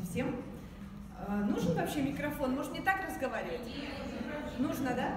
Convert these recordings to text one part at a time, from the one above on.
всем. Нужен вообще микрофон? Может, не так разговаривать? Нужно, да?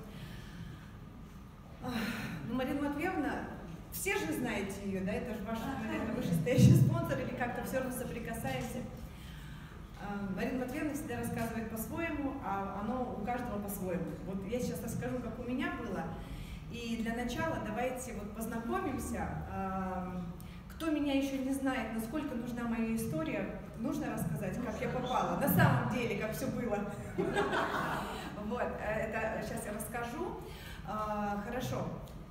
Ну, Марина Матвеевна, все же знаете ее, да? Это же ваш, наверное, вышестоящий спонсор, или как-то все равно соприкасаемся. Марина Матвеевна всегда рассказывает по-своему, а оно у каждого по-своему. Вот я сейчас расскажу, как у меня было. И для начала давайте вот познакомимся. Кто меня еще не знает, насколько нужна моя история, нужно рассказать, как я попала. На самом деле, как все было. Вот, это сейчас я расскажу. Хорошо.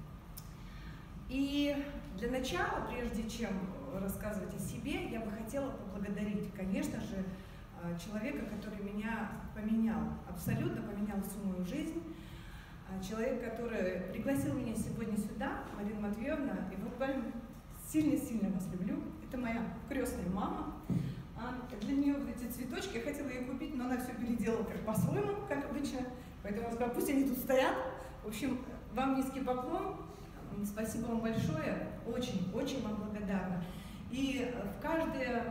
И для начала, прежде чем рассказывать о себе, я бы хотела поблагодарить, конечно же, человека, который меня поменял, абсолютно поменял всю мою жизнь. Человек, который пригласил меня сегодня сюда, Марина Матвеевна, и вот буквально сильно-сильно вас люблю. Это моя крестная мама. Для нее вот эти цветочки, я хотела ее купить, но она все переделала как по-своему, как обычно. Поэтому я сказала, пусть они тут стоят. В общем, вам низкий поклон. Спасибо вам большое. Очень вам благодарна. И в каждое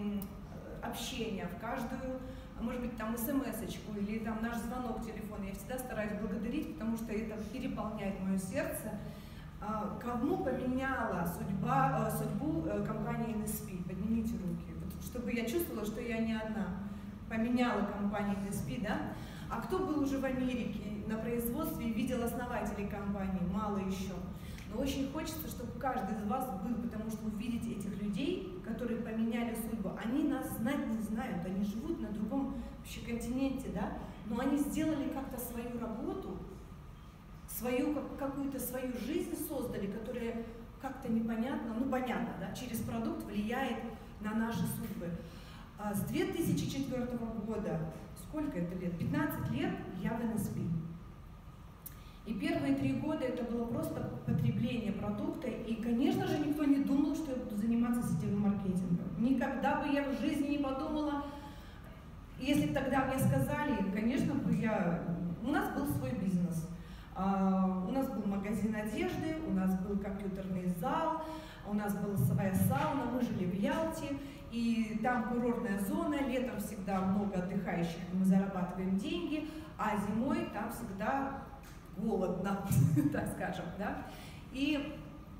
общение, в каждую, может быть, там смс-очку или там наш звонок телефона, я всегда стараюсь благодарить, потому что это переполняет мое сердце. Кому поменяла судьбу компании NSP? Поднимите руки, вот, чтобы я чувствовала, что я не одна. Поменяла компанию NSP, да? А кто был уже в Америке на производстве и видел основателей компании? Мало еще. Но очень хочется, чтобы каждый из вас был, потому что вы видите этих людей, которые поменяли судьбу. Они нас знать не знают, они живут на другом вообще континенте, да? Но они сделали как-то свою работу, какую-то свою жизнь создали, которая как-то непонятно, ну понятно, да, через продукт влияет на наши судьбы. С 2004 года, сколько это лет? 15 лет я в NSP. И первые 3 года это было просто потребление продукта, и, конечно же, никто не думал, что я буду заниматься сетевым маркетингом. Никогда бы я в жизни не подумала, если бы тогда мне сказали, конечно бы у нас был свой бизнес. У нас был магазин одежды, у нас был компьютерный зал, у нас была своя сауна, мы жили в Ялте, и там курортная зона, летом всегда много отдыхающих, мы зарабатываем деньги, а зимой там всегда голодно, так скажем, да. И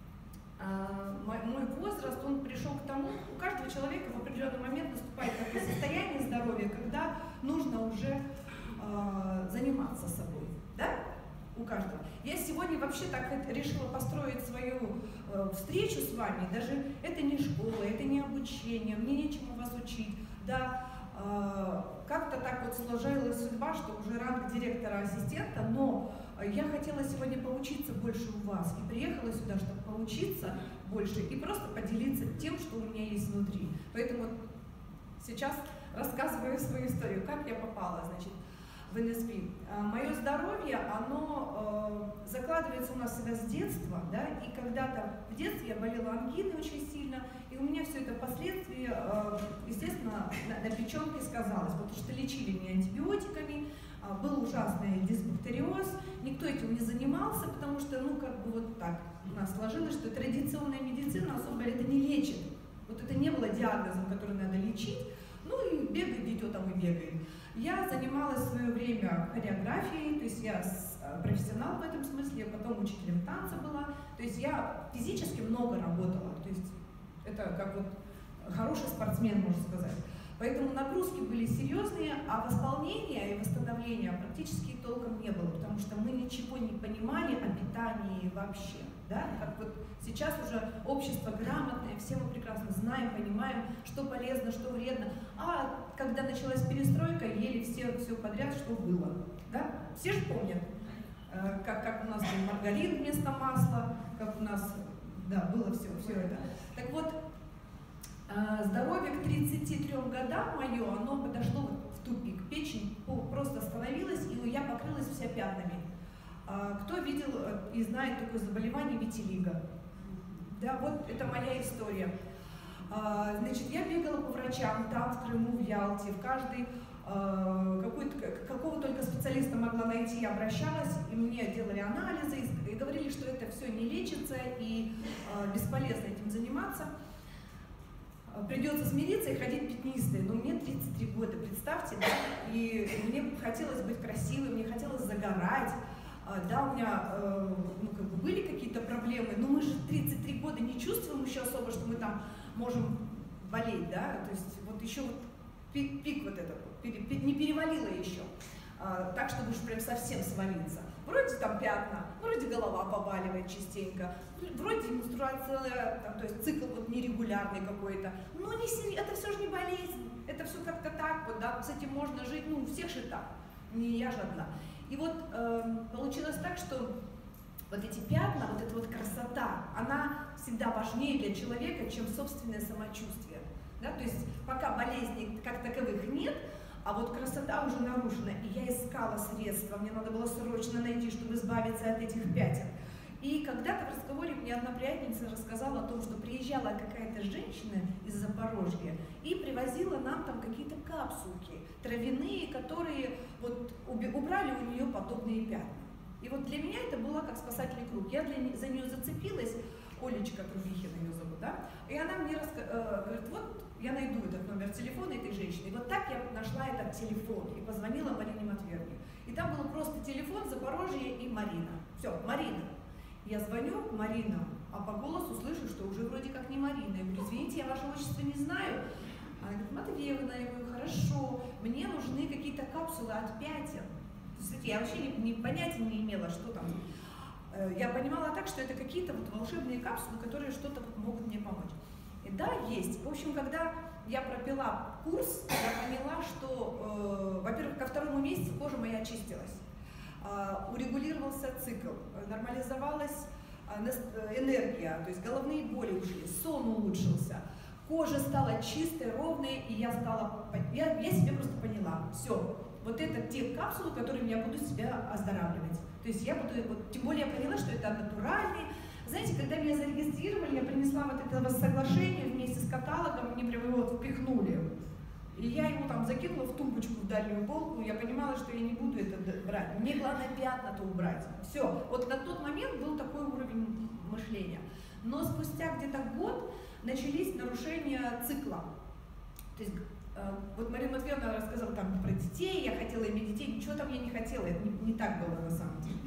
мой возраст, он пришел к тому, у каждого человека в определенный момент наступает такое состояние здоровья, когда нужно уже заниматься собой, да? У каждого. Я сегодня вообще так решила построить свою встречу с вами, даже это не школа, это не обучение, мне нечему вас учить, да, как-то так вот сложилась судьба, что уже ранг директора-ассистента, но я хотела сегодня поучиться больше у вас и приехала сюда, чтобы поучиться больше и просто поделиться тем, что у меня есть внутри. Поэтому сейчас рассказываю свою историю, как я попала, значит, в NSP. Мое здоровье, оно закладывается у нас всегда с детства, да, и когда-то в детстве я болела ангиной очень сильно, и у меня все это впоследствии, естественно, на печенке сказалось, потому что лечили меня антибиотиками, был ужасный дисбактериоз, никто этим не занимался, потому что, ну, как бы вот так у нас сложилось, что традиционная медицина особо это не лечит. Вот это не было диагнозом, который надо лечить, ну и бегает дитё там и бегает. Я занималась в свое время хореографией, то есть я профессионал в этом смысле, потом учителем танца была, то есть я физически много работала, то есть это как вот хороший спортсмен, можно сказать. Поэтому нагрузки были серьезные, а восполнения и восстановления практически толком не было, потому что мы ничего не понимали о питании вообще. Да? Как вот сейчас уже общество грамотное, все мы прекрасно знаем, понимаем, что полезно, что вредно. А когда началась перестройка, ели все подряд, что было. Да? Все же помнят, как у нас был маргарин вместо масла, как у нас было все это. Так вот, здоровье к 33 годам мое, оно подошло в тупик. Печень просто остановилась, и я покрылась вся пятнами. Кто видел и знает такое заболевание витилиго? Да, вот это моя история. Значит, я бегала по врачам там, в Крыму, в Ялте, в каждый, какого только специалиста могла найти, я обращалась, и мне делали анализы, и говорили, что это все не лечится, и бесполезно этим заниматься. Придется смириться и ходить пятнистой, но мне года, представьте, да, и мне хотелось быть красивой, мне хотелось загорать, да, у меня ну, как бы были какие-то проблемы, но мы же 33 года не чувствуем еще особо, что мы там можем болеть, да, то есть вот еще вот пик вот этот, не перевалило еще, так, чтобы уж прям совсем свалиться. Вроде там пятна, вроде голова побаливает частенько, вроде менструация, там, то есть цикл вот нерегулярный какой-то, но не это все же не болезнь, это все как-то так вот, да, с этим можно жить, ну, у всех же так, не я же одна. И вот получилось так, что вот эти пятна, вот эта вот красота, она всегда важнее для человека, чем собственное самочувствие. Да? То есть пока болезней как таковых нет, а вот красота уже нарушена. И я искала средства, мне надо было срочно найти, чтобы избавиться от этих пятен. И когда-то в разговоре мне одна приятельница рассказала о том, что приезжала какая-то женщина из Запорожья и привозила нам там какие-то капсулки травяные, которые вот убрали у нее подобные пятна. И вот для меня это было как спасательный круг. Я за нее зацепилась, Олечка Трубихина ее зовут, да? И она мне говорит, вот я найду этот номер телефона этой женщины. И вот так я нашла этот телефон и позвонила Марине Матверне. И там был просто телефон Запорожье и Марина. Все, Марина. Я звоню, Марина, а по голосу слышу, что уже вроде как не Марина. Я говорю, извините, я ваше отчество не знаю. Она говорит, Матвеевна, я говорю, хорошо, мне нужны какие-то капсулы от пятен. Кстати, я вообще понятия не имела, что там. Я понимала так, что это какие-то вот волшебные капсулы, которые что-то могут мне помочь. И да, есть. В общем, когда я пропила курс, я поняла, что, во-первых, ко 2-му месяцу кожа моя очистилась. Урегулировался цикл, нормализовалась энергия, то есть головные боли ушли, сон улучшился, кожа стала чистой, ровной, и я себе просто поняла, все, вот это те капсулы, которыми я буду себя оздоравливать. То есть я буду, вот, тем более я поняла, что это натуральный. Знаете, когда меня зарегистрировали, я принесла вот это соглашение вместе с каталогом, мне прямо его вот впихнули. И я его там закинула в тумбочку в дальнюю полку, я понимала, что я не буду это брать. Мне главное пятна-то убрать. Все. Вот на тот момент был такой уровень мышления. Но спустя где-то год начались нарушения цикла. То есть, вот Марина Матвеевна рассказала там про детей, я хотела иметь детей, ничего там я не хотела, это не так было на самом деле.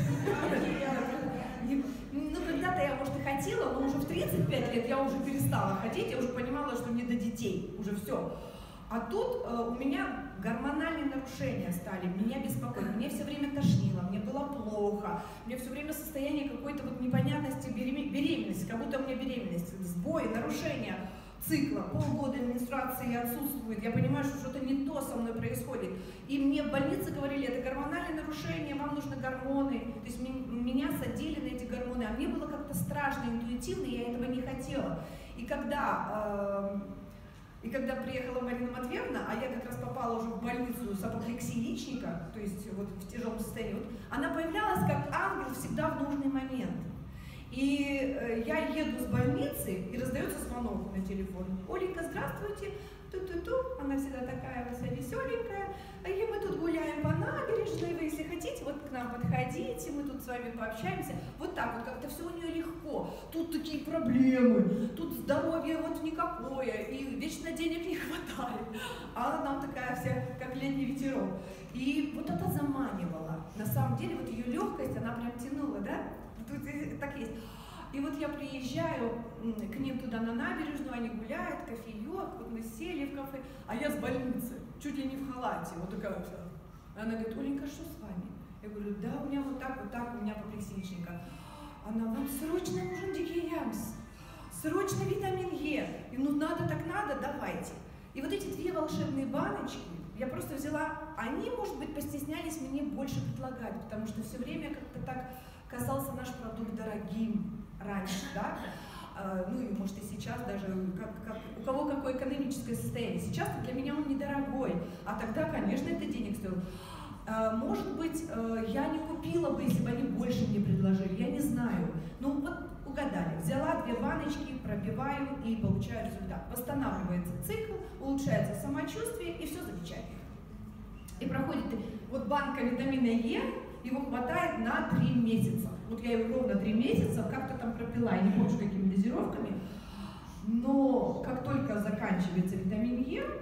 Ну, когда-то я, может, и хотела, но уже в 35 лет я уже перестала хотеть, я уже понимала, что мне до детей, уже все. А тут у меня гормональные нарушения стали, меня беспокоить, мне все время тошнило, мне было плохо, мне все время состояние какой-то вот непонятности беременности, как будто у меня беременность, сбой, нарушения цикла, полгода менструации отсутствует, я понимаю, что что-то не то со мной происходит. И мне в больнице говорили, это гормональное нарушение, вам нужны гормоны, то есть меня садили на эти гормоны, а мне было как-то страшно, интуитивно, я этого не хотела. И когда приехала Марина Матвеевна, а я как раз попала уже в больницу с апоплексией яичника, то есть вот в тяжелом состоянии, вот, она появлялась как ангел всегда в нужный момент. И я еду с больницы, и раздается звонок на телефон. Оленька, здравствуйте, ту-ту-ту, она всегда такая вся веселенькая, и мы тут гуляем по набережной, вы, если хотите, вот к нам подходите, мы тут с вами пообщаемся. Вот так вот, как-то все у нее легко. Тут такие проблемы, тут здоровье вот никакое, и вечно денег не хватает. А она нам такая вся, как летний ветерок. И вот это заманивало. На самом деле, вот ее легкость, она прям тянула, да? Тут так есть. И вот я приезжаю к ним туда на набережную, они гуляют, кофеек, вот мы сели в кафе, а я с больницы, чуть ли не в халате, вот такая вся. Она говорит, Оленька, что с вами? Я говорю, да, у меня вот так, у меня апоплексия яичника. Она, вам срочно нужен дикий ямс, срочно витамин Е, и ну надо так надо, давайте. И вот эти 2 волшебные баночки, я просто взяла, они, может быть, постеснялись мне больше предлагать, потому что все время как-то так казался наш продукт дорогим раньше, да, ну и может и сейчас даже, у кого какое экономическое состояние. Сейчас для меня он недорогой, а тогда, конечно, это денег стоило. Может быть, я не купила бы, если бы они больше мне предложили, я не знаю. Ну вот угадали, взяла 2 баночки, пробиваю и получаю результат. Восстанавливается цикл, улучшается самочувствие и все замечательно. И проходит вот банка витамина Е, его хватает на 3 месяца. Вот я его ровно 3 месяца как-то там пропила, я не помню, какими дозировками. Но как только заканчивается витамин Е,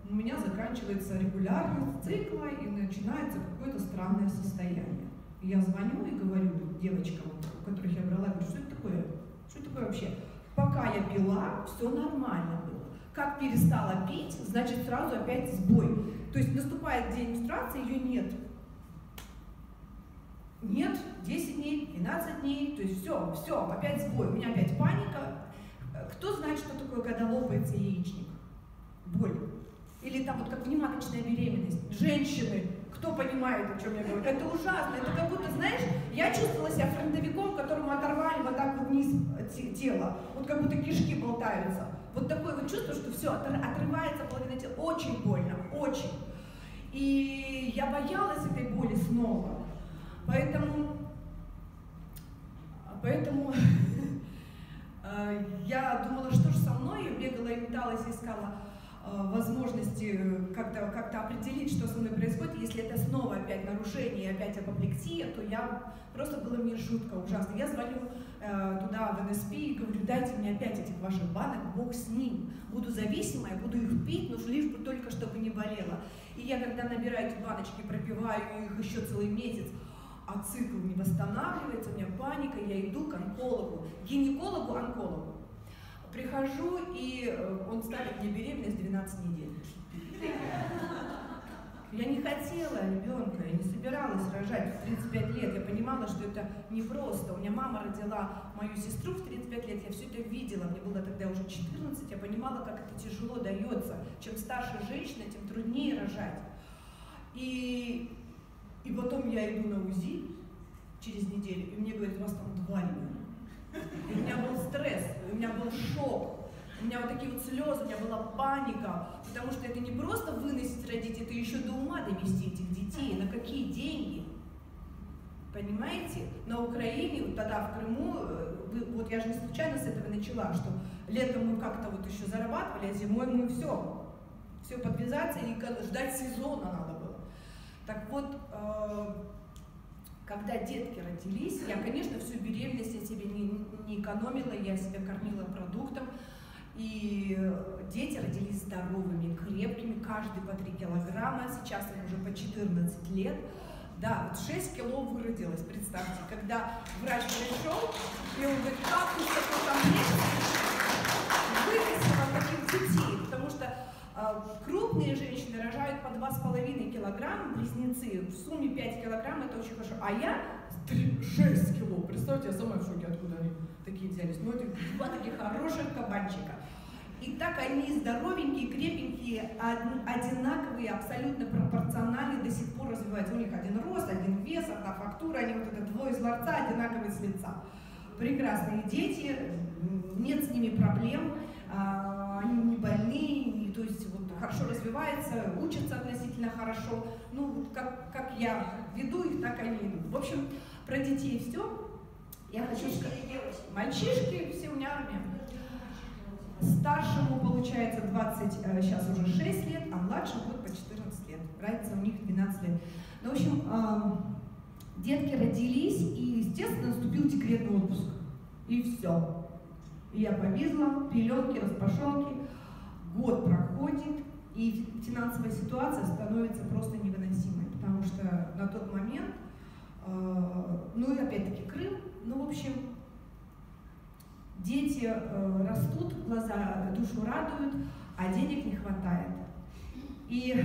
у меня заканчивается регулярность цикла и начинается какое-то странное состояние. И я звоню и говорю девочкам, у которых я брала, говорю, что это такое? Что это такое вообще? Пока я пила, все нормально было. Как перестала пить, значит сразу опять сбой. То есть наступает день менструации, ее нет. Нет, 10 дней, 12 дней, то есть все, опять сбой, у меня опять паника. Кто знает, что такое, когда лопается яичник? Боль. Или там вот как внематочная беременность. Женщины, кто понимает, о чем я говорю? Это ужасно, это как будто, знаешь, я чувствовала себя фронтовиком, которому оторвали вот так вот вниз тело, вот как будто кишки болтаются. Вот такое вот чувство, что все, отрывается половина тела, очень больно, очень. И я боялась этой боли снова. Поэтому я думала, что же со мной, я бегала и металась, искала возможности как-то определить, что со мной происходит. Если это снова опять нарушение, опять апоплексия, то просто было мне жутко, ужасно. Я звоню туда, в НСП, и говорю, дайте мне опять этих ваших банок, бог с ним. Буду зависимая, буду их пить, но лишь бы только чтобы не болело. И я, когда набираю эти баночки, пропиваю их еще целый месяц, а цикл не восстанавливается, у меня паника, я иду к онкологу, гинекологу-онкологу. Прихожу, и он ставит мне беременность 12 недель. Я не хотела ребенка, я не собиралась рожать в 35 лет. Я понимала, что это непросто. У меня мама родила мою сестру в 35 лет, я все это видела. Мне было тогда уже 14, я понимала, как это тяжело дается. Чем старше женщина, тем труднее рожать. И потом я иду на УЗИ через неделю, и мне говорят, у вас там 2 ребенка. И у меня был стресс, у меня был шок, у меня вот такие вот слезы, у меня была паника, потому что это не просто выносить, родить, это еще до ума довести этих детей. На какие деньги? Понимаете? На Украине, вот тогда в Крыму, вот я же не случайно с этого начала, что летом мы как-то вот еще зарабатывали, а зимой мы все подвязаться и ждать сезона надо было. Так вот, когда детки родились, я, конечно, всю беременность я себе не экономила, я себя кормила продуктом, и дети родились здоровыми, крепкими, каждый по 3 килограмма, сейчас им уже по 14 лет. Да, вот 6 кило выродилось, представьте, когда врач пришел, и он говорит, как ты такой вырастила таких детей, потому что крупные женщины рожают по 2,5 килограмма, близнецы, в сумме 5 килограмм, это очень хорошо. А я 6 кило, представьте, я сама в шоке, откуда они такие взялись. Ну, это 2 таких хороших кабанчика. И так они здоровенькие, крепенькие, одинаковые, абсолютно пропорциональные, до сих пор развиваются. У них один рост, один вес, одна фактура, они вот это двое из ларца, одинаковые с лица. Прекрасные дети, нет с ними проблем, они не больные, то есть вот хорошо развиваются, учатся относительно хорошо. Ну, как я веду их, так они идут. В общем, про детей все. Я хочу сказать, мальчишки, все у меня армия. Старшему получается 20, сейчас уже 6 лет, а младшему будет по 14 лет. Разница у них 12 лет. Ну, в общем, детки родились, и, естественно, наступил декретный отпуск. И все. И я повезла, пеленки, распашонки. Год проходит, и финансовая ситуация становится просто невыносимой. Потому что на тот момент, ну и опять-таки Крым, ну, в общем, дети растут, глаза душу радуют, а денег не хватает. И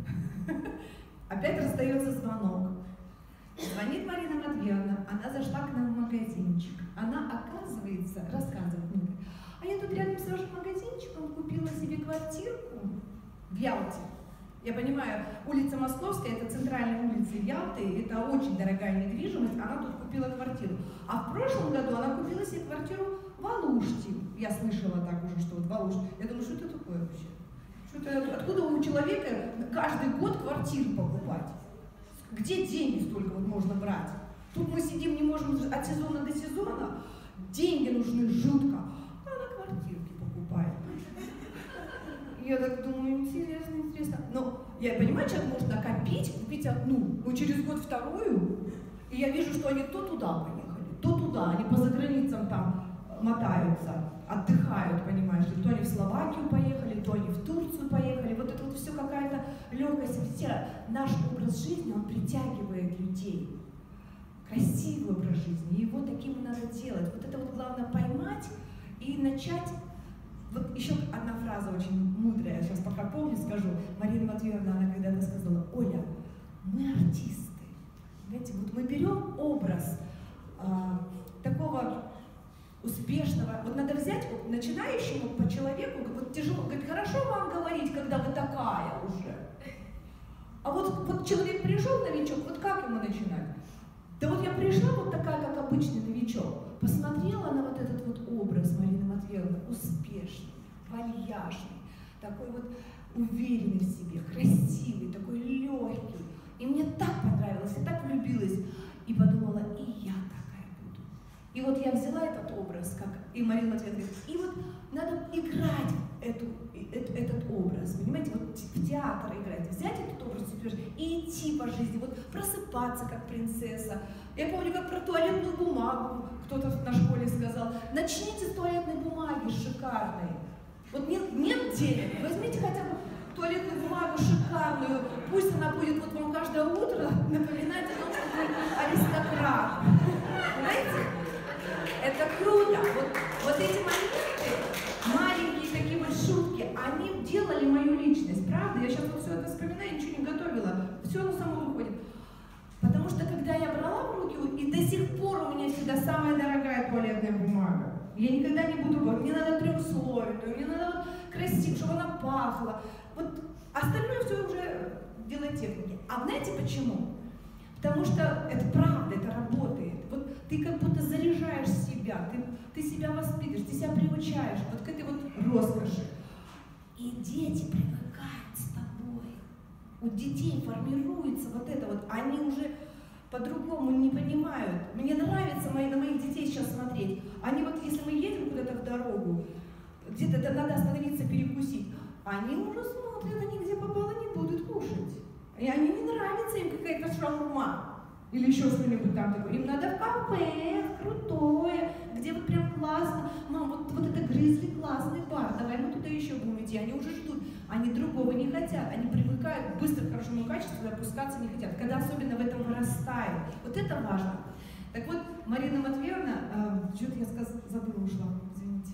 опять раздается звонок. Звонит Марина Матвеевна, она зашла к нам в магазинчик. Она, оказывается, рассказывает мне, а я тут рядом с вашим магазинчиком купила себе квартирку в Ялте. Я понимаю, улица Московская, это центральная улица Ялты, это очень дорогая недвижимость, она тут купила квартиру. А в прошлом году она купила себе квартиру в Алуште. Я слышала так уже, что вот в Алуште. Я думаю, что это такое вообще? Откуда у человека каждый год квартиру покупать? Где деньги столько вот можно брать? Тут мы сидим, не можем от сезона до сезона, деньги нужны жутко, а она квартирки покупает. Я так думаю, интересно. Но я понимаю, человек может накопить, купить одну, но через год вторую, и я вижу, что они то туда поехали, то туда, они по заграницам там мотаются, отдыхают, понимаешь, то они в Словакию поехали, то они в Турцию поехали, вот это вот все легкость. Видите, наш образ жизни, он притягивает людей. Красивый образ жизни, его таким надо делать. Вот это вот главное поймать и начать. Вот еще одна фраза очень мудрая, сейчас пока помню, скажу. Марина Матвеевна, она когда-то сказала: Оля, мы артисты. Знаете, вот мы берем образ такого успешного. Вот надо взять вот, начинающему по человеку, вот тяжело, говорит, хорошо вам говорить, когда вы такая уже. А вот человек пришел, новичок, вот как ему начинать? Да вот я пришла вот такая, как обычный новичок, посмотрела на вот этот вот образ Марины Матвеевны, успешный, вальяжный, такой вот уверенный в себе, красивый, такой легкий. И мне так понравилось, я так влюбилась, и подумала, и я такая буду. И вот я взяла этот образ, как и Марина Матвеевна говорит, и вот надо играть этот образ, понимаете, вот в театр играть, взять этот образ и идти по жизни, вот просыпаться как принцесса. Я помню, как про туалетную бумагу кто-то на школе сказал, начните с туалетной бумаги шикарной. Вот нет денег, возьмите хотя бы туалетную бумагу шикарную, пусть она будет вот вам каждое утро напоминать о том, что вы аристократ. Понимаете? Это круто. Вот эти моменты, маленькие такие вот шутки, они делали мою личность, правда? Я сейчас вот все это вспоминаю, ничего не готовила, все оно само выходит. Потому что когда я брала в руки, и до сих пор у меня всегда самая дорогая туалетная бумага. Я никогда не буду говорить, мне надо трехслойную, мне надо вот красиво, чтобы она пахла. Вот остальное все уже дело техники. А знаете почему? Потому что это правда, это работает. Вот ты как будто заряжаешь себя, ты себя воспитываешь, ты себя приучаешь вот к этой вот роскоши. И дети привыкают с тобой. У детей формируется вот это вот, они уже по-другому не понимают. Мне нравится на моих детей сейчас смотреть. Они вот, если мы едем куда-то в дорогу, где-то надо остановиться, перекусить, они уже смотрят, они где попало не будут кушать. И они не нравится им какая-то шаурма или еще что-нибудь там такое. Им надо в кафе, крутое, где вот прям классно. Мам, вот это грызли классный бар, давай мы туда еще будем идти. Они уже ждут, они другого не хотят, они привыкают быстро к хорошему качеству, опускаться не хотят, когда особенно в этом вырастают. Вот это важно. Так вот, Марина Матвеевна, что-то я забыла, ушла, извините.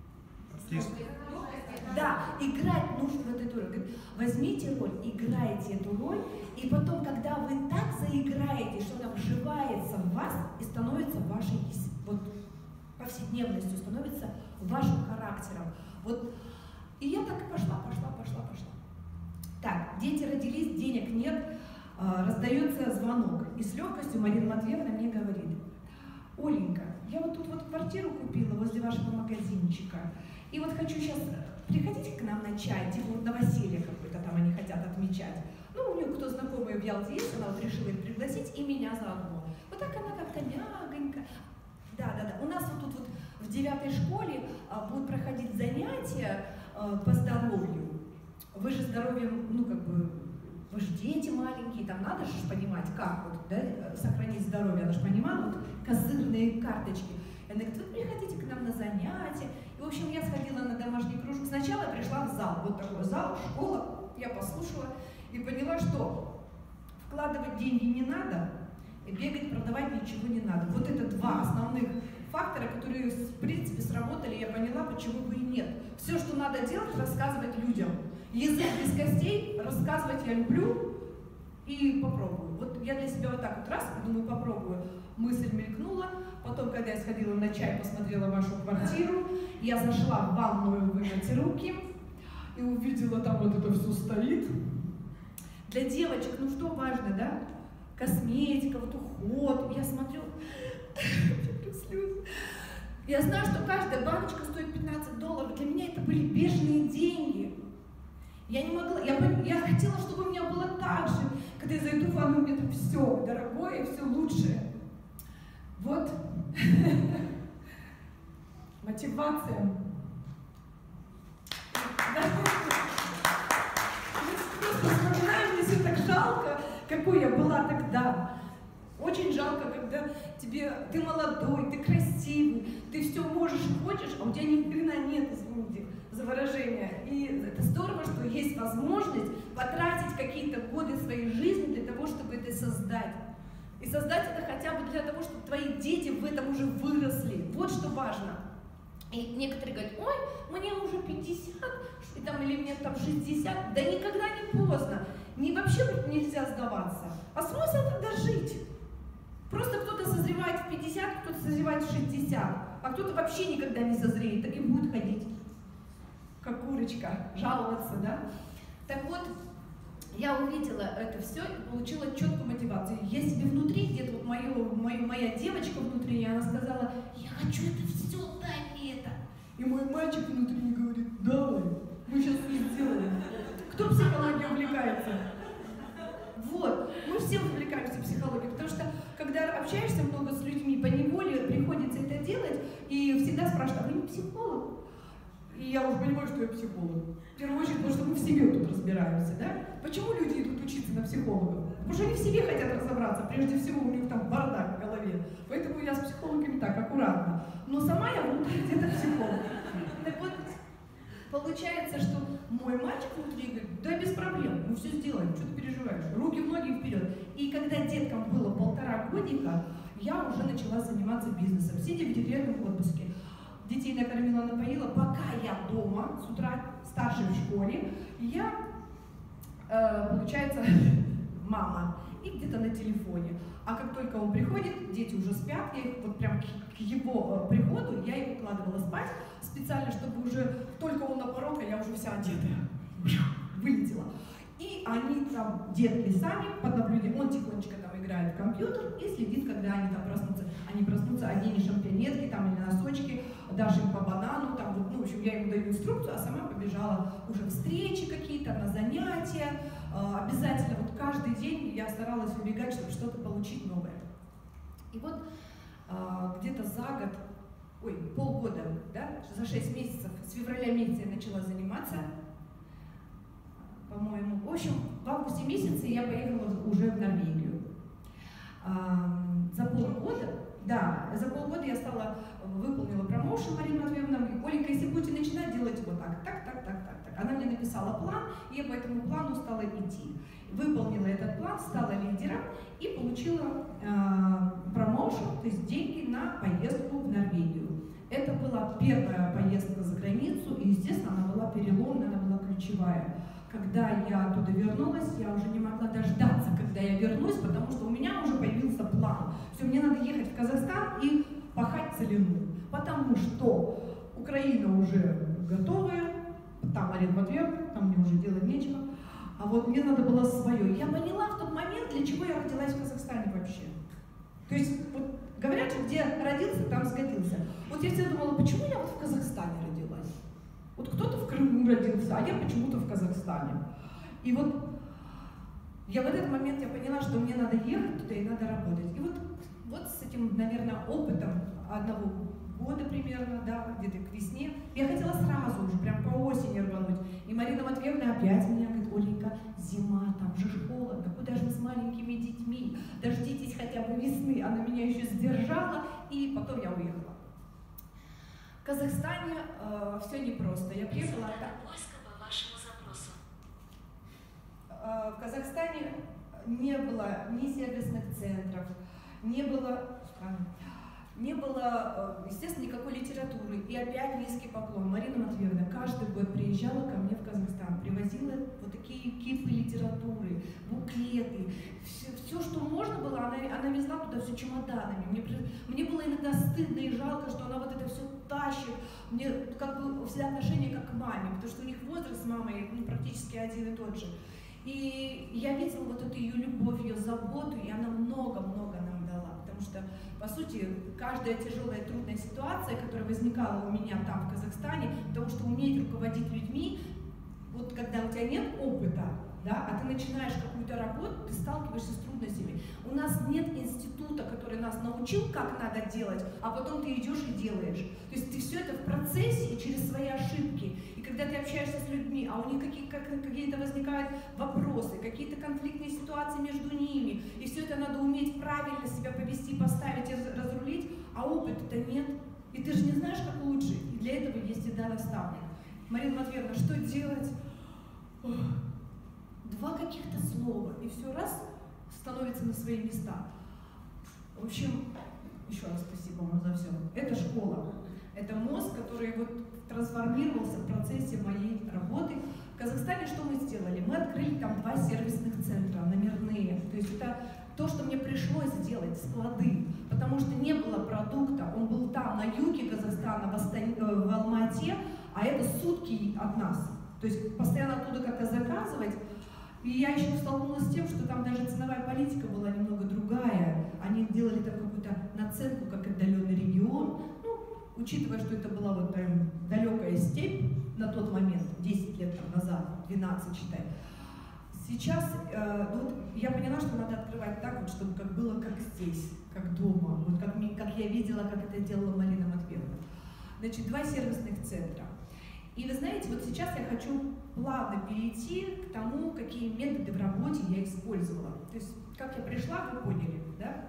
Да, играть нужно в эту роль. Говорит, возьмите роль, играйте эту роль, и потом, когда вы так заиграете, что она вживается в вас и становится вашей вот, повседневностью, становится вашим характером. Вот. И я так и пошла. Так, дети родились, денег нет, раздается звонок. И с легкостью Марина Матвеевна мне говорит: Оленька, я вот тут вот квартиру купила возле вашего магазинчика, и вот хочу сейчас, приходите к нам на чай, типа вот новоселье какое-то там они хотят отмечать. Ну, у нее кто знакомый в Ялте есть, она вот решила их пригласить, и меня заодно. Вот так она как-то мягонько. Да. У нас вот тут вот в 9-й школе будут проходить занятия по здоровью. Вы же здоровьем, ну как бы, вы же дети маленькие, там надо же понимать, как вот, да, сохранить здоровье. Она же понимала, вот козырные карточки. И она говорит, вы приходите к нам на занятия. И, в общем, я сходила на домашний кружок. Сначала я пришла в зал, вот такой зал, школа. Я послушала и поняла, что вкладывать деньги не надо, и бегать, продавать ничего не надо. Вот это два основных фактора, которые, в принципе, сработали, я поняла, почему бы и нет. Все, что надо делать, рассказывать людям. Язык без костей, рассказывать я люблю и попробую. Вот я для себя вот так вот раз, думаю, попробую. Мысль мелькнула. Потом, когда я сходила на чай, посмотрела вашу квартиру, я зашла в ванную вымыть руки и увидела, там вот это все стоит. Для девочек, ну что важно, да? Косметика, вот уход. Я смотрю, слезы. Я знаю, что каждая баночка стоит $15. Для меня это были бешеные деньги. Я не могла, я хотела, чтобы у меня было так же. Когда я зайду в ванну, мне там все дорогое, все лучшее. Вот. Мотивация. Вспоминаю, мне все так жалко, какой я была тогда. Очень жалко, когда ты молодой, ты красивый, ты все можешь и хочешь, а у тебя ни хрена нет, извините за выражение. И это здорово, что есть возможность потратить какие-то годы своей жизни для того, чтобы это создать. И создать это хотя бы для того, чтобы твои дети в этом уже выросли. Вот что важно. И некоторые говорят, ой, мне уже 50, или мне там 60. Да никогда не поздно. Вообще нельзя сдаваться. А смысл тогда жить? Просто кто-то созревает в 50, кто-то созревает в 60, а кто-то вообще никогда не созреет, так и будет ходить, как курочка, жаловаться, да? Так вот, я увидела это все и получила четкую мотивацию. Я себе внутри, где-то вот моя девочка внутри, она сказала, я хочу это все, дай мне это. И мой мальчик внутри говорит, давай, мы сейчас это сделаем. Кто психологией увлекается? Вот, мы все увлекаемся психологией, потому что, когда общаешься много с людьми, поневоле приходится это делать, и всегда спрашивают, а вы не психолог? И я уже понимаю, что я психолог. В первую очередь, потому что мы в себе тут разбираемся, да? Почему люди идут учиться на психологов? Потому что они в себе хотят разобраться, прежде всего у них там бардак в голове. Поэтому я с психологами так, аккуратно. Но сама я внутри где-то психолог. Так вот, получается, что мой мальчик внутри говорит, да без проблем, мы все сделаем, что ты переживаешь, руки в ноги вперед. И когда деткам было 1,5 годика, я уже начала заниматься бизнесом, сидя в декретном отпуске. Детей накормила, напоила, пока я дома, с утра старший в школе, я, получается, мама, и где-то на телефоне. А как только он приходит, дети уже спят, я их вот прям к его приходу, я их укладывала спать, специально, чтобы уже только он на порог, а я уже вся одетая, вылетела. И они там, детки сами, под наблюдением, он тихонечко там играет в компьютер и следит, когда они там проснутся. Они проснутся, одени шампинетки там или носочки, дашь им по банану, там вот, в общем, я ему даю инструкцию, а сама побежала уже встречи какие-то, на занятия. Обязательно, вот каждый день я старалась убегать, чтобы что-то получить новое. И вот где-то за год, полгода, да, за 6 месяцев, с февраля месяца я начала заниматься, по-моему. В общем, в августе месяце я поехала уже в Норвегию. За полгода я выполнила промоушен Марина Матвеевна, и Оленька, если будете начинать делать вот так. Она мне написала план, и я по этому плану стала идти. Выполнила этот план, стала лидером и получила промоушен, то есть деньги на поездку в Норвегию. Это была первая поездка за границу, и, естественно, она была переломная, она была ключевая. Когда я оттуда вернулась, я уже не могла дождаться, когда я вернусь, потому что у меня уже появился план. Все, мне надо ехать в Казахстан и пахать целину, потому что Украина уже готовая, там Марина Матвеевна, там мне уже делать нечего, а вот мне надо было свое. Я поняла в тот момент, для чего я родилась в Казахстане вообще. То есть, вот, говорят, что где родился, там сгодился. Вот я всегда думала, почему я вот в Казахстане родилась? Вот кто-то в Крыму родился, а я почему-то в Казахстане. И вот я в этот момент я поняла, что мне надо ехать туда и надо работать. И вот с этим, наверное, опытом 1 года примерно, да, где-то к весне, я хотела сразу уже, прям по осени рвануть. И Марина Матвеевна опять меня говорит, Оленька, зима, там же холодно, куда же вы с маленькими детьми, дождитесь хотя бы весны. Она меня еще сдержала, и потом я уехала. В Казахстане все непросто. Я приехала по вашему запросу. В Казахстане не было ни сервисных центров, не было, естественно, никакой литературы. И опять низкий поклон. Марина Матвеевна каждый год приезжала ко мне в Казахстан, привозила вот такие кипы литературы, буклеты, все, что можно было, она везла туда все чемоданами. Мне было иногда стыдно и жалко, что она вот это все тащит. Мне как бы всегда отношение как к маме, потому что у них возраст с мамой практически один и тот же. И я видела вот эту ее любовь, ее заботу, и она много-много нам дала. Потому что, по сути, каждая тяжелая, трудная ситуация, которая возникала у меня там, в Казахстане, потому что уметь руководить людьми, вот когда у тебя нет опыта, да, а ты начинаешь какую-то работу, ты сталкиваешься с трудностями. У нас нет института, который нас научил, как надо делать, а потом ты идешь и делаешь. То есть ты все это в процессе и через свои ошибки. И когда ты общаешься с людьми, а у них какие-то возникают вопросы, какие-то конфликтные ситуации между ними, и все это надо уметь правильно себя повести, поставить и разрулить, а опыта-то нет. И ты же не знаешь, как лучше. И для этого есть всегда наставник. Марина Матвеевна, что делать? 2 каких-то слова, и все раз становится на свои места. В общем, еще раз спасибо вам за все. Это школа. Это мозг, который вот трансформировался в процессе моей работы. В Казахстане что мы сделали? Мы открыли там 2 сервисных центра, номерные. То есть это то, что мне пришлось сделать, склады. Потому что не было продукта. Он был там, на юге Казахстана, в Алмате, а это сутки от нас. То есть постоянно оттуда как-то заказывать. И я еще столкнулась с тем, что там даже ценовая политика была немного другая. Они делали там какую-то наценку, как отдаленный регион. Ну, учитывая, что это была вот прям далекая степь на тот момент, 10 лет там назад, 12, считай. Сейчас вот я поняла, что надо открывать так, вот, чтобы как было как здесь, как дома, вот как я видела, как это делала Марина Матвеевна. Значит, 2 сервисных центра. И вы знаете, вот сейчас я хочу плавно перейти к тому, какие методы в работе я использовала. То есть, как я пришла, вы поняли, да?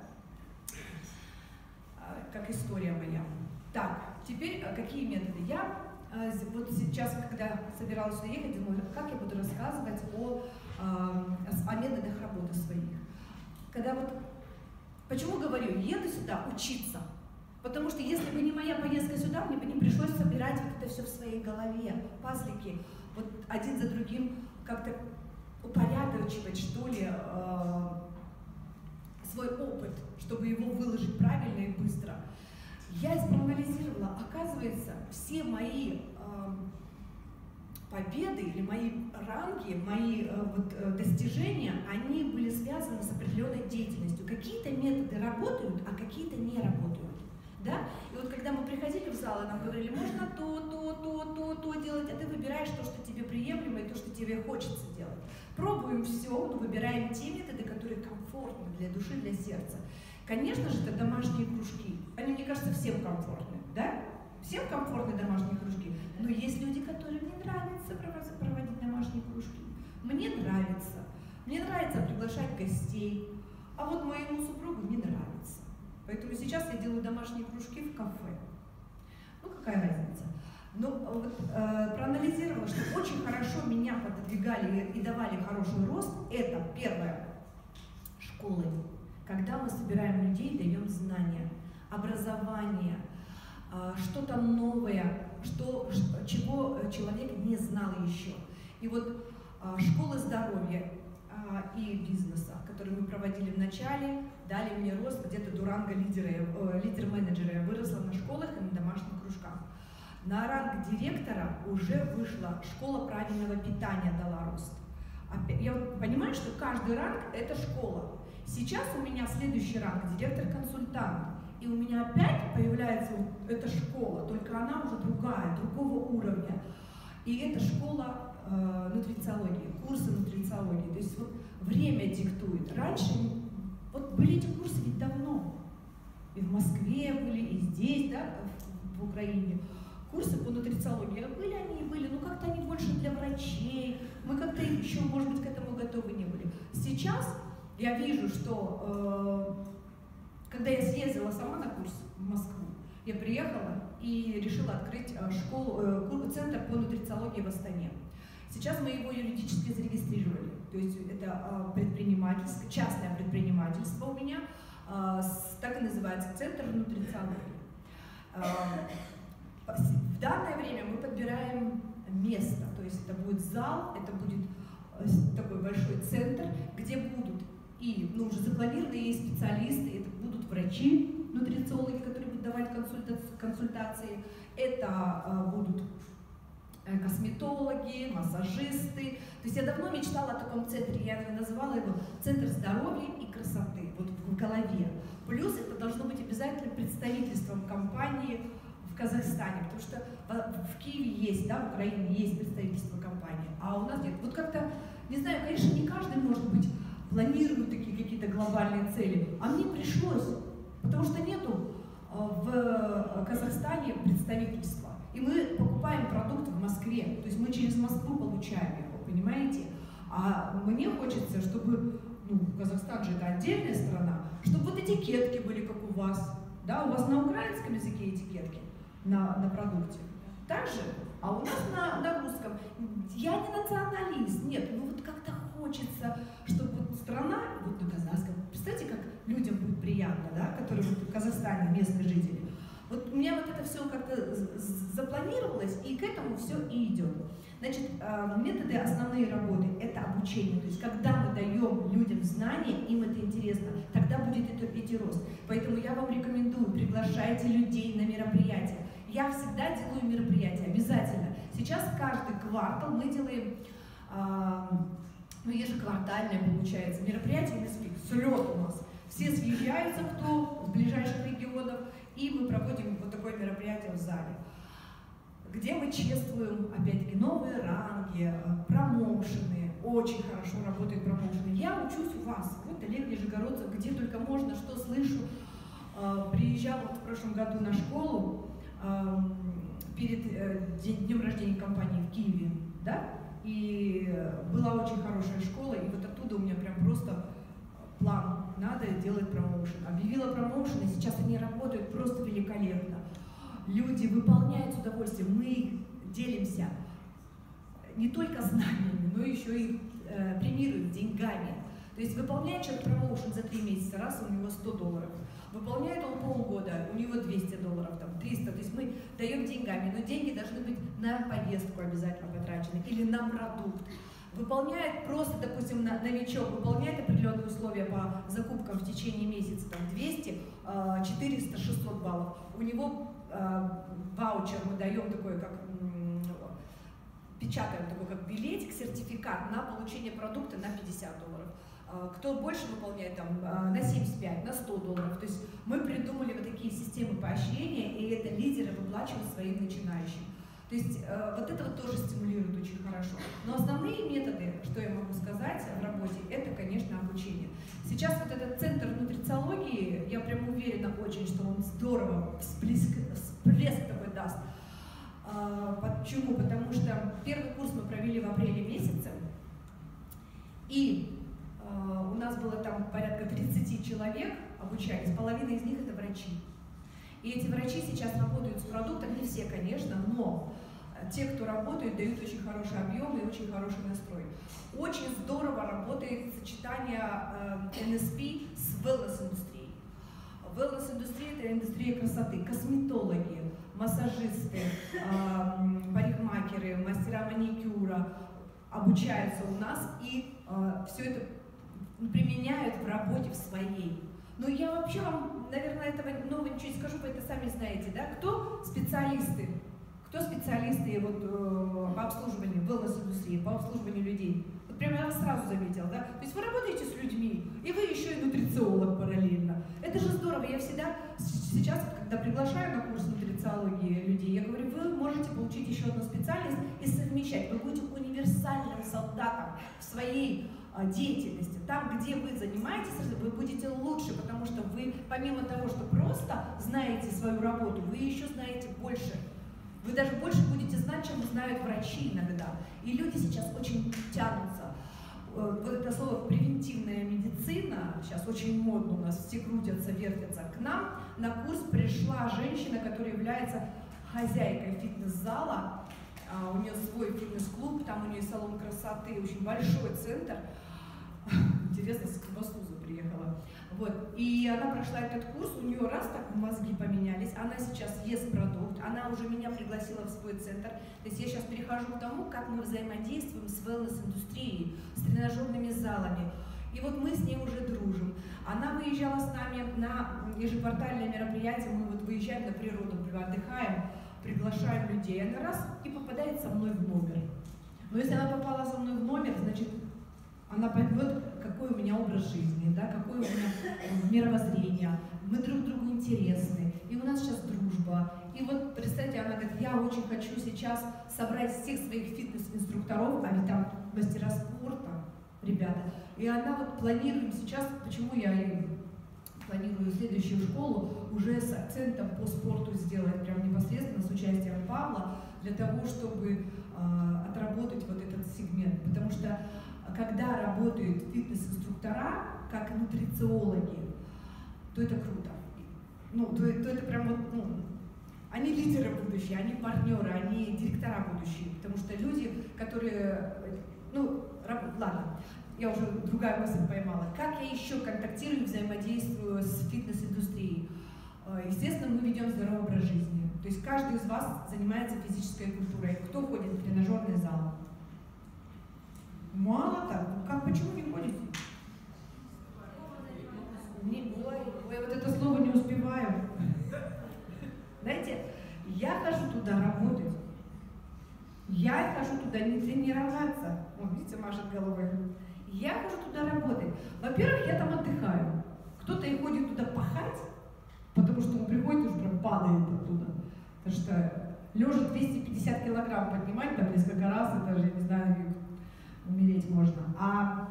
Как история моя. Так, теперь какие методы? Я вот сейчас, когда собиралась сюда ехать, думаю, как я буду рассказывать о методах работы своих. Когда вот, почему говорю, еду сюда учиться? Потому что если бы не моя поездка сюда, мне бы не пришлось собирать вот это все в своей голове, пазлики, вот один за другим как-то упорядочивать, что ли, свой опыт, чтобы его выложить правильно и быстро. Я проанализировала, оказывается, все мои победы или мои ранги, мои достижения, они были связаны с определенной деятельностью. Какие-то методы работают, а какие-то не работают. Да? И вот когда мы приходили в зал, и нам говорили, можно то делать, а ты выбираешь то, что тебе приемлемо, и то, что тебе хочется делать. Пробуем все, но выбираем те методы, которые комфортны для души, для сердца. Конечно же, это домашние кружки. Они, мне кажется, всем комфортны, да? Всем комфортны домашние кружки. Но есть люди, которым не нравится проводить домашние кружки. Мне нравится. Мне нравится приглашать гостей. А вот моему супругу не нравится. Поэтому сейчас я делаю домашние кружки в кафе. Ну, какая разница? Но вот, проанализировала, что очень хорошо меня пододвигали и давали хороший рост. Это первое. Школы. Когда мы собираем людей, даем знания, образование, что-то новое, чего человек не знал еще. И вот школы здоровья и бизнеса, которые мы проводили в начале, дали мне рост где-то до ранга лидер-менеджера. Я выросла на школах и на домашних кружках. На ранг директора уже вышла школа правильного питания, дала рост. Я понимаю, что каждый ранг – это школа. Сейчас у меня следующий ранг – директор-консультант. И у меня опять появляется вот эта школа, только она уже другая, другого уровня. И это школа нутрициологии, курсы нутрициологии. То есть вот время диктует. Раньше вот были эти курсы ведь давно. И в Москве были, и здесь, да, в Украине. Курсы по нутрициологии. Были они и были, но как-то они больше для врачей. Мы как-то еще, может быть, к этому готовы не были. Сейчас я вижу, что когда я съездила сама на курс в Москву, я приехала и решила открыть центр по нутрициологии в Астане. Сейчас мы его юридически зарегистрировали. То есть это предпринимательство, частное предпринимательство у меня, так и называется, Центр нутрициологии. В данное время мы подбираем место, то есть это будет зал, это будет такой большой центр, где будут и уже запланированные специалисты, это будут врачи, нутрициологи, которые будут давать консультации, это будут косметологи, массажисты. То есть я давно мечтала о таком центре, я называла его Центр здоровья и красоты, вот в голове. Плюс это должно быть обязательно представительством компании в Казахстане, потому что в Киеве есть, да, в Украине есть представительство компании, а у нас нет. Вот как-то, не знаю, конечно, не каждый, может быть, планирует такие какие-то глобальные цели, а мне пришлось, потому что нету в Казахстане представительства. И мы покупаем продукты в Москве, то есть мы через Москву получаем его, понимаете? А мне хочется, чтобы, Казахстан же это отдельная страна, чтобы вот этикетки были как у вас, да, у вас на украинском языке этикетки на продукте. Также, а у нас на русском. Я не националист, нет, вот как-то хочется местные жители. Вот у меня вот это все как-то запланировалось, и к этому все и идет. Значит, методы основные работы – это обучение. То есть, когда мы даем людям знания, им это интересно, тогда будет идти рост. Поэтому я вам рекомендую, приглашайте людей на мероприятия. Я всегда делаю мероприятия, обязательно. Сейчас каждый квартал мы делаем, ежеквартальное получается, мероприятие NSP, слет у нас. Все съезжаются, кто в ближайших регионах, и мы проводим вот такое мероприятие в зале, где мы чествуем, опять-таки, новые ранги, промоушены. Очень хорошо работают промоушены. Я учусь у вас, вот Олег Нижегородцев, где только можно, что слышу. Приезжал вот в прошлом году на школу перед днем рождения компании в Киеве, да? И была очень хорошая школа, и вот оттуда у меня прям просто план, надо делать промоушен. Объявила промоушен, и сейчас они работают просто великолепно. Люди выполняют с удовольствием, мы делимся не только знаниями, но еще и премируем деньгами. То есть выполняет человек промоушен за 3 месяца, раз у него $100. Выполняет он полгода, у него $200, там, 300. То есть мы даем деньгами, но деньги должны быть на поездку обязательно потрачены или на продукт. Выполняет просто, допустим, новичок, выполняет определенные условия по закупкам в течение месяца, там 200, 400, 600 баллов. У него ваучер мы даем такой, как печатаем такой, как билетик, сертификат на получение продукта на $50. Кто больше выполняет, там, на 75, на $100. То есть мы придумали вот такие системы поощрения, и это лидеры выплачивают своим начинающим. То есть вот это вот тоже стимулирует очень хорошо. Но основные методы, что я могу сказать в работе, это, конечно, обучение. Сейчас вот этот центр нутрициологии, я прям уверена очень, что он здорово всплеск такой даст. Почему? Потому что первый курс мы провели в апреле месяце, и у нас было там порядка 30 человек обучались, половина из них это врачи. И эти врачи сейчас работают с продуктом, не все, конечно, но те, кто работает, дают очень хороший объем и очень хороший настрой. Очень здорово работает сочетание NSP с wellness-индустрией. Wellness-индустрия – это индустрия красоты, косметологи, массажисты, парикмахеры, мастера маникюра обучаются у нас и все это применяют в работе в своей. Но я вообще вам, наверное, этого нового ничего не скажу, вы это сами знаете, да? Кто специалисты? Кто специалисты вот, по обслуживанию, wellness-индустрии, по обслуживанию людей? Вот прямо я вас сразу заметила, да? То есть вы работаете с людьми, и вы еще и нутрициолог параллельно. Это же здорово. Я всегда сейчас, когда приглашаю на курс нутрициологии людей, я говорю, вы можете получить еще одну специальность и совмещать. Вы будете универсальным солдатом в своей деятельности. Там, где вы занимаетесь, вы будете лучше, потому что вы, помимо того, что просто знаете свою работу, вы еще знаете больше. Вы даже больше будете знать, чем знают врачи иногда. И люди сейчас очень тянутся. Вот это слово «превентивная медицина», сейчас очень модно, у нас все крутятся, вертятся. К нам на курс пришла женщина, которая является хозяйкой фитнес-зала. У нее свой фитнес-клуб, там у нее салон красоты, очень большой центр. Интересно, с Кривослуза приехала. Вот. И она прошла этот курс, у нее раз так мозги поменялись, она сейчас ест продукт, она уже меня пригласила в свой центр. То есть я сейчас перехожу к тому, как мы взаимодействуем с wellness-индустрией, с тренажерными залами. И вот мы с ней уже дружим. Она выезжала с нами на ежеквартальное мероприятие, мы вот выезжаем на природу, отдыхаем, приглашаем людей. Она раз и попадает со мной в номер. Но если она попала со мной в номер, значит, она поймет, какой у меня образ жизни, да, какое у меня мировоззрение. Мы друг другу интересны, и у нас сейчас дружба. И вот, представьте, она говорит, я очень хочу сейчас собрать всех своих фитнес-инструкторов, а ведь там мастера спорта, ребята. И она вот планируем сейчас, почему я планирую следующую школу уже с акцентом по спорту сделать, прям непосредственно с участием Павла, для того, чтобы отработать вот этот сегмент. Потому что когда работают фитнес-инструктора, как нутрициологи, то это круто. Ну, то это прям вот, ну, они лидеры будущие, они партнеры, они директора будущие. Потому что люди, которые, ну, ладно, я уже другая мысль поймала. Как я еще контактирую, взаимодействую с фитнес-индустрией? Естественно, мы ведем здоровый образ жизни. То есть каждый из вас занимается физической культурой. Кто ходит в тренажерный зал? Мало так. Почему не ходите? Ой, вот это слово не успеваю. Знаете, я хожу туда работать. Я хожу туда не тренироваться. Вот, видите, машет головой. Я хожу туда работать. Во-первых, я там отдыхаю. Кто-то и ходит туда пахать, потому что он приходит и уже прям падает оттуда. Потому что лежа 250 килограмм поднимать там несколько раз, это же, не знаю, умереть можно. А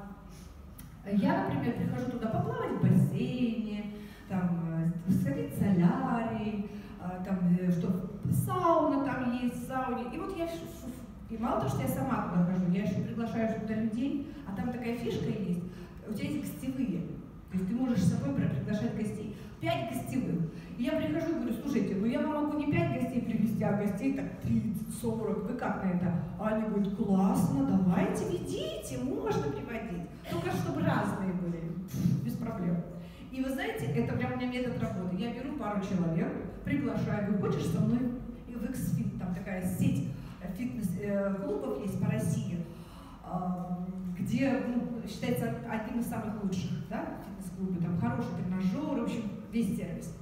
я, например, прихожу туда поплавать в бассейне, там, сходить в солярий, там, что, сауна там есть, в сауне. И вот я, и мало того, что я сама туда хожу, я еще приглашаю туда людей, а там такая фишка есть, у тебя есть гостевые. То есть ты можешь с собой приглашать гостей. 5 гостевых. И я прихожу и говорю, слушайте, ну я вам могу не 5 гостей привезти, а гостей так 30, 40. Вы как на это? А они говорят, классно, давайте, ведите, можно приводить. Только чтобы разные были, без проблем. И вы знаете, это прям у меня метод работы. Я беру пару человек, приглашаю, говорю, хочешь со мной в X-Fit, там такая сеть фитнес-клубов есть по России, где считается одним из самых лучших, да, фитнес-клубы, там хорошие тренажеры, в общем, весь сервис.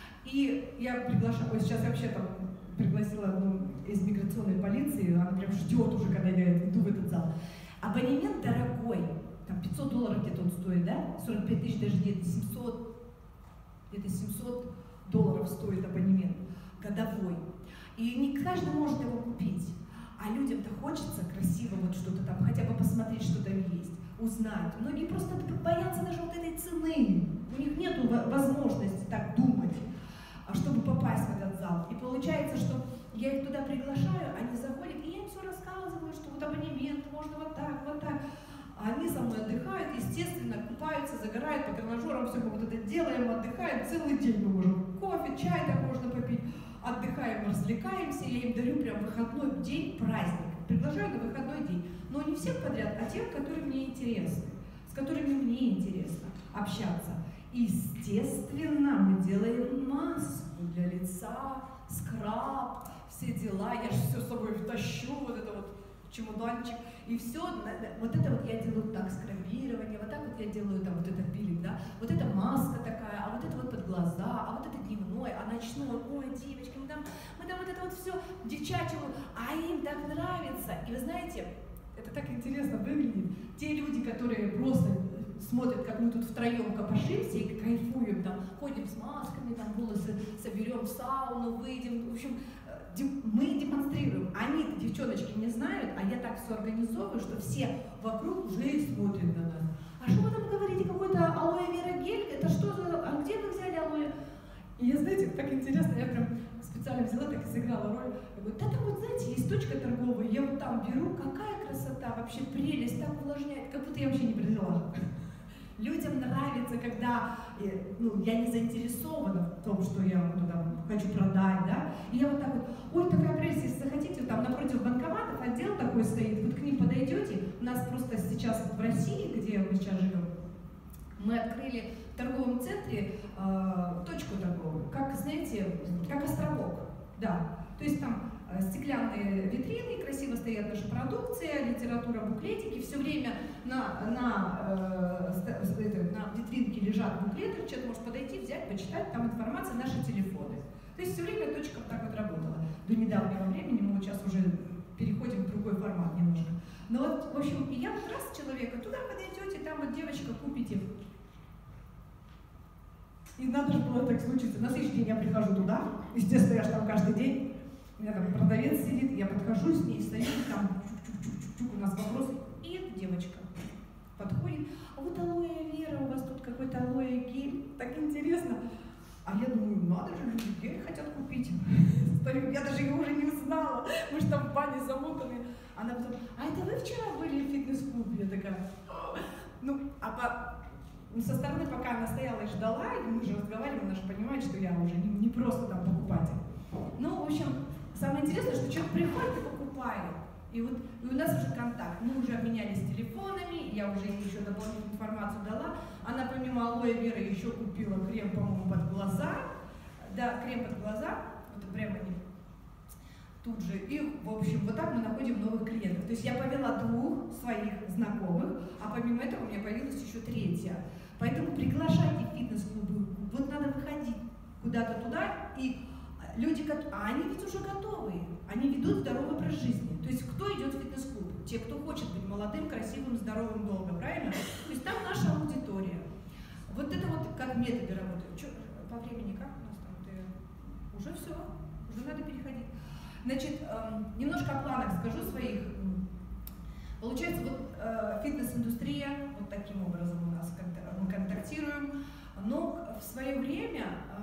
И я приглашаю, ой, сейчас вообще там пригласила одну из миграционной полиции, она прям ждет уже, когда я иду в этот зал. Абонемент дорогой, там $500 где-то он стоит, да, 45 тысяч даже нет, 700, где-то $700 стоит абонемент годовой. И не каждый может его купить. А людям-то хочется красиво вот что-то там, хотя бы посмотреть, что там есть, узнать. Многие просто боятся даже вот этой цены. У них нет возможности так думать, чтобы попасть в этот зал. И получается, что я их туда приглашаю, они заходят, и я им все рассказываю, что вот абонемент, можно вот так, вот так. А они со мной отдыхают, естественно, купаются, загорают по тренажерам, все мы вот это делаем, отдыхаем, целый день мы можем кофе, чай там можно попить. Отдыхаем, развлекаемся, я им дарю прям выходной день, праздник. Приглашаю на выходной день. Но не всех подряд, а тех, которые мне интересны, с которыми мне интересно общаться. Естественно, мы делаем маску для лица, скраб, все дела. Я же все с собой втащу, вот это вот чемоданчик. И все, вот это вот я делаю так, скрабирование, вот так вот я делаю там вот это пилинг, да, вот это маска такая, а вот это вот под глаза, а вот это дневной, а ночной, ой, девочки, мы там вот это вот все девчачьему, а им так нравится. И вы знаете, это так интересно выглядит. Те люди, которые просто смотрят, как мы тут втроем копошимся и кайфуем, там, ходим с масками, там, волосы соберем в сауну, выйдем, в общем, мы демонстрируем. Они, девчоночки, не знают, а я так все организовываю, что все вокруг уже и смотрят на нас. А что вы там говорите, какой-то алоэ вера гель? Это что за... А где вы взяли алоэ? И я, знаете, так интересно, я прям специально взяла, так и сыграла роль. Я говорю, да там вот, знаете, есть точка торговая, я вот там беру, какая красота, вообще прелесть, так увлажняет, как будто я вообще не прилила. Людям нравится, когда я не заинтересована в том, что я вот туда хочу продать, да, и я вот так вот, ой, такая прелесть, если захотите, там напротив банкоматов отдел такой стоит, вот к ним подойдете, у нас просто сейчас в России, где мы сейчас живем, мы открыли в торговом центре точку торговую, как, знаете, как островок, да, то есть там стеклянные витрины, красиво стоят наша продукция, литература, буклетики, все время на витринке лежат буклеты, человек может подойти, взять, почитать, там информация, наши телефоны. То есть все время точка вот так вот работала. До недавнего времени, мы вот сейчас уже переходим в другой формат немножко. Но вот, в общем, и я вот раз человека, туда подойдете, там вот девочка, купите. И надо же было так случиться. На следующий день я прихожу туда, естественно, я же там каждый день. У меня там продавец сидит, я подхожу с ней, стою, там чук-чук-чук-чук, у нас вопрос. И эта девочка подходит, а вот алоэ вера, у вас тут какой-то алоэ гель, так интересно. А я думаю, надо же, люди гель хотят купить. Я даже его уже не узнала, мы же там в бане замотаны. Она потом, а это вы вчера были в фитнес-клубе? Я такая, со стороны, пока она стояла и ждала, и мы же разговаривали, она же понимает, что я уже не просто там покупатель. Ну, в общем, самое интересное, что человек приходит и покупает. И вот и у нас уже контакт. Мы уже обменялись телефонами, я уже ей еще дополнительную информацию дала. Она помимо алоэ веры еще купила крем, по-моему, под глаза. да, крем под глаза, вот прямо они тут же. И, в общем, вот так мы находим новых клиентов. То есть я повела 2 своих знакомых, а помимо этого у меня появилась еще 3. Поэтому приглашайте в фитнес-клубы. Вот надо выходить куда-то туда, и люди, они ведь уже готовые, они ведут здоровый образ жизни. То есть кто идет в фитнес-клуб? Те, кто хочет быть молодым, красивым, здоровым, долго, правильно? То есть там наша аудитория. Вот это вот как методы работают. Чё, по времени как у нас там? Уже все, уже надо переходить. Значит, немножко о планах скажу своих. Получается, вот фитнес-индустрия, вот таким образом у нас мы контактируем, но в свое время,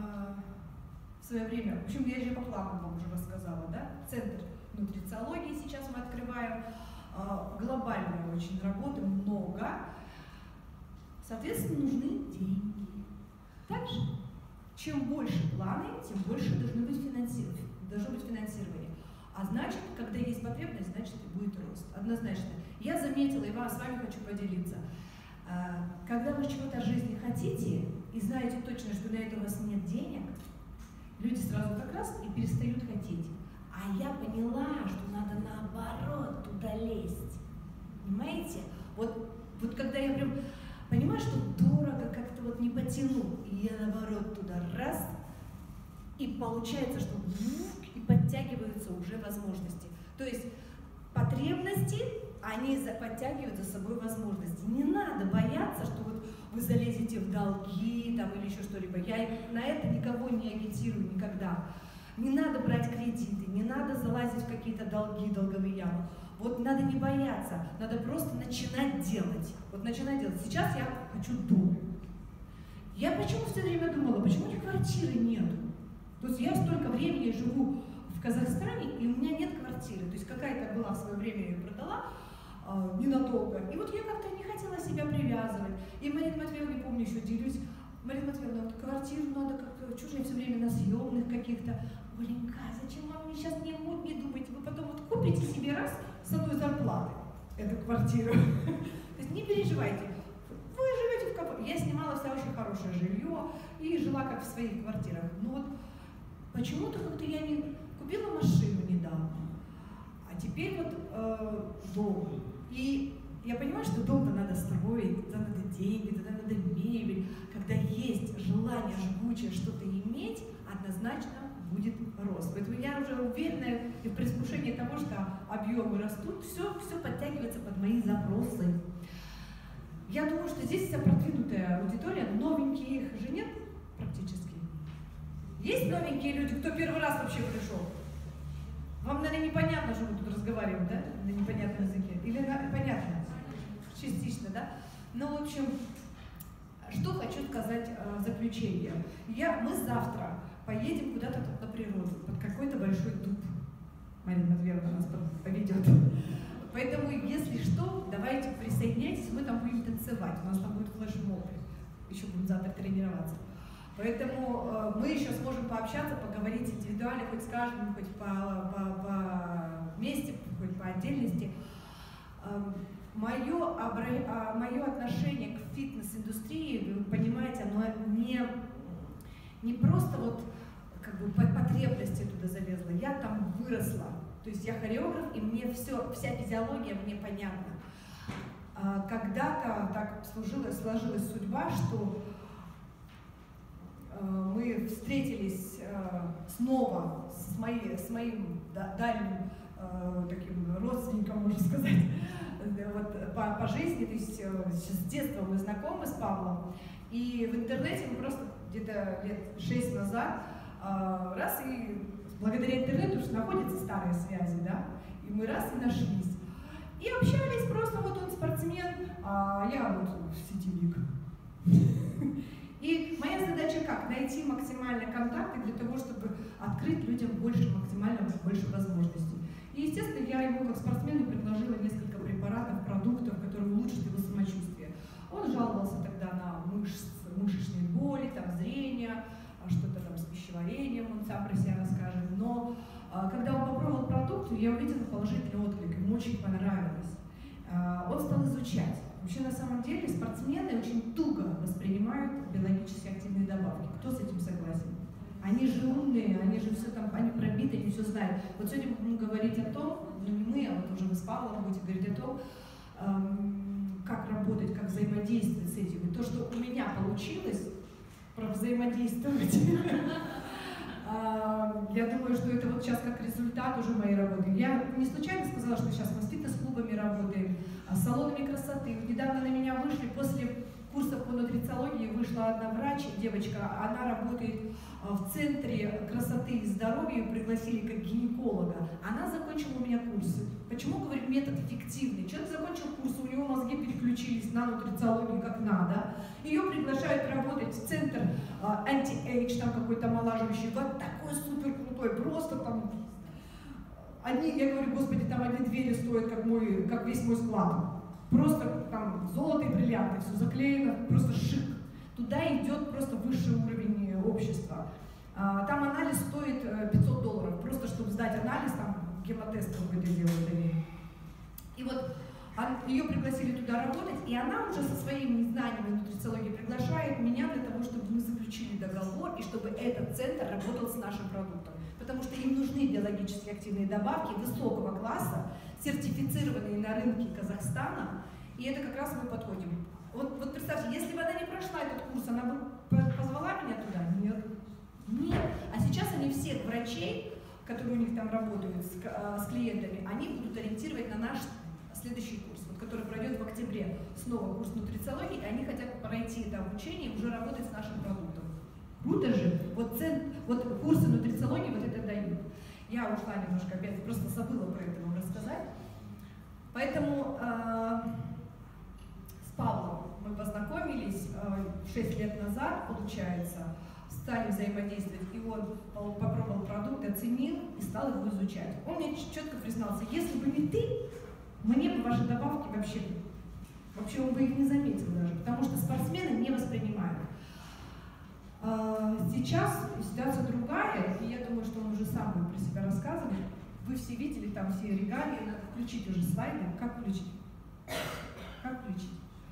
в общем, я же по планам вам уже рассказала, да, центр нутрициологии сейчас мы открываем, глобальная очень работа, много, соответственно, нужны деньги. Также, чем больше планы, тем больше должно быть финансирование. А значит, когда есть потребность, значит и будет рост. Однозначно. Я заметила, и с вами хочу поделиться. Когда вы чего-то от жизни хотите, и знаете точно, что на это у вас нет денег, люди сразу так раз и перестают хотеть. А я поняла, что надо наоборот туда лезть. Понимаете? Вот когда я прям понимаю, что дорого, как-то вот не потяну, и я наоборот туда раз, и получается, что и подтягиваются уже возможности. То есть потребности, они подтягивают за собой возможности. Не надо бояться, что вот вы залезете в долги там, или еще что-либо. Я на это никого не агитирую никогда. Не надо брать кредиты, не надо залазить в какие-то долги, долговые ямы. Вот надо не бояться, надо просто начинать делать. Вот начинать делать. Сейчас я хочу дом. Я почему все время думала, почему у меня квартиры нет? То есть я столько времени живу в Казахстане, и у меня нет квартиры. То есть какая-то была в свое время, я ее продала, ненадолго. И вот я как-то не хотела себя привязывать. И Марина Матвеевна, не помню, еще делюсь. Марина Матвеевна, вот квартиру надо как-то, чужие все время на съемных каких-то. Оленька, зачем вам мне сейчас не думать? Вы потом вот купите себе раз с одной зарплаты эту квартиру. То есть не переживайте. Вы живете в комфорте. Я снимала всегда очень хорошее жилье и жила как в своих квартирах. Но вот почему-то как-то я не купила машину недавно. А теперь вот дом. И я понимаю, что дом-то надо строить, туда надо деньги, туда надо мебель. Когда есть желание жгучее что-то иметь, однозначно будет рост. Поэтому я уже уверена и в предвкушении того, что объемы растут, все подтягивается под мои запросы. Я думаю, что здесь вся продвинутая аудитория, новеньких же нет практически. Есть новенькие люди, кто первый раз вообще пришел? Вам, наверное, непонятно, что мы тут разговариваем, да? На непонятном языке. Или понятно? Частично, да? Ну, в общем, что хочу сказать в заключение. Мы завтра поедем куда-то на природу, под какой-то большой дуб. Марина Матвеевна нас поведет. Поэтому, если что, давайте присоединяйтесь, мы там будем танцевать. У нас там будет флешмоб. Еще будем завтра тренироваться. Поэтому мы еще сможем пообщаться, поговорить индивидуально, хоть с каждым, хоть по вместе, хоть по отдельности. Мое отношение к фитнес-индустрии, вы понимаете, оно не просто вот как бы по потребности туда залезла, я там выросла. То есть я хореограф, и мне вся физиология мне понятна. Когда-то так сложилась судьба, что мы встретились снова с моим дальним таким родственником, можно сказать, вот, по жизни, то есть с детства мы знакомы с Павлом, и в интернете мы просто где-то лет 6 назад раз и благодаря интернету уже находятся старые связи, да, и мы раз и нашлись. И общались просто, вот он спортсмен, а я вот сетевик. И моя задача как? Найти максимально контакты для того, чтобы открыть людям максимально больше возможностей. И, естественно, я ему как спортсмену предложила несколько препаратов, продуктов, которые улучшат его самочувствие. Он жаловался тогда на мышечные боли, там, зрение, что-то там с пищеварением, он сам про себя расскажет. Но когда он попробовал продукт, я увидела положительный отклик, ему очень понравилось. Он стал изучать. Вообще, на самом деле, спортсмены очень туго воспринимают биологически активные добавки. Кто с этим согласен? Они же умные, они же все там, они пробиты, они все знают. Вот сегодня мы будем говорить о том, ну не мы, а вот уже вы с Павлом будете говорить о том, как работать, как взаимодействовать с этим. И то, что у меня получилось про взаимодействовать, я думаю, что это вот сейчас как результат уже моей работы. Я не случайно сказала, что сейчас мы с фитнес-клубами работаем, с салонами красоты. Недавно на меня вышли, после курсов по нутрициологии вышла одна врач, девочка, она работает в центре красоты и здоровья, ее пригласили как гинеколога. Она закончила у меня курсы. Почему, говорю, метод эффективный? Человек закончил курс, у него мозги переключились на нутрициологию как надо. Ее приглашают работать в центр анти-эйдж, там какой-то омолаживающий, вот такой супер крутой, просто там одни, я говорю, господи, там одни двери стоят, как весь мой склад. Просто там золото и бриллианты, все заклеено, просто шик. Туда идет просто высший уровень общества. Там анализ стоит $500, просто чтобы сдать анализ, там гемотест какой-то делают. И вот ее пригласили туда работать, и она уже со своими знаниями нутрициологии приглашает меня для того, чтобы мы заключили договор, и чтобы этот центр работал с нашим продуктом. Потому что им нужны биологически активные добавки высокого класса, сертифицированные на рынке Казахстана, и это как раз мы подходим. Вот представьте, если бы она не прошла этот курс, она бы позвала меня туда? Нет. Нет. А сейчас они всех врачей, которые у них там работают с клиентами, они будут ориентировать на наш следующий курс, вот, который пройдет в октябре. Снова курс нутрициологии, и они хотят пройти это обучение и уже работать с нашим продуктом. Круто же! Вот курсы нутрициологии вот это дают. Я ушла немножко опять, просто забыла про это вам рассказать. Поэтому с Павлом мы познакомились 6 лет назад, получается, стали взаимодействовать, и он попробовал продукт, оценил и стал его изучать. Он мне четко признался, если бы не ты, мне бы ваши добавки вообще он бы их не заметил даже, потому что спортсмены не воспринимают. Сейчас ситуация другая, и я думаю, что он уже сам будет про себя рассказывать. Вы все видели там все регалии, надо включить уже слайды. Как включить? Как включить?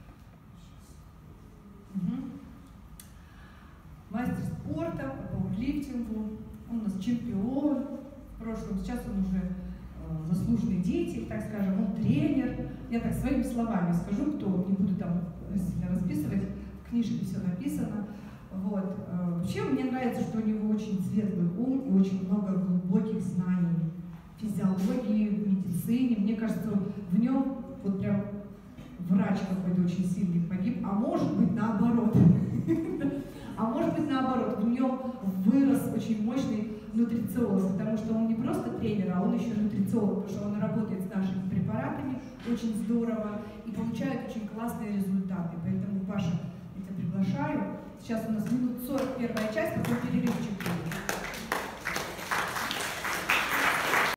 Угу. Мастер спорта по пауэрлифтингу, он у нас чемпион в прошлом, сейчас он уже заслуженный деятель, так скажем, он тренер. Я так своими словами скажу, кто, не буду там сильно расписывать, в книжке все написано. Вот. Вообще мне нравится, что у него очень светлый ум и очень много глубоких знаний в физиологии, в медицине. Мне кажется, в нем вот прям врач какой-то очень сильный погиб, а может быть наоборот. А может быть наоборот, в нем вырос очень мощный нутрициолог, потому что он не просто тренер, а он еще нутрициолог, потому что он работает с нашими препаратами очень здорово и получает очень классные результаты. Поэтому, Паша, я тебя приглашаю. Сейчас у нас минут 40 первая часть, потом перерывчик будет.